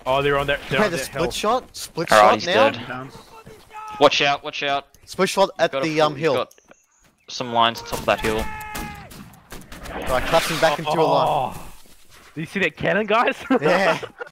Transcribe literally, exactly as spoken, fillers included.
Oh, they're on their. They're Okay, on the their split health. shot, split Alright, shot he's now. dead. Down. Watch out, watch out. Split shot at Got a the full- um he's hill. got some lines on top of that hill. Right, collapsing back into a line. Oh. Do you see that cannon, guys? Yeah.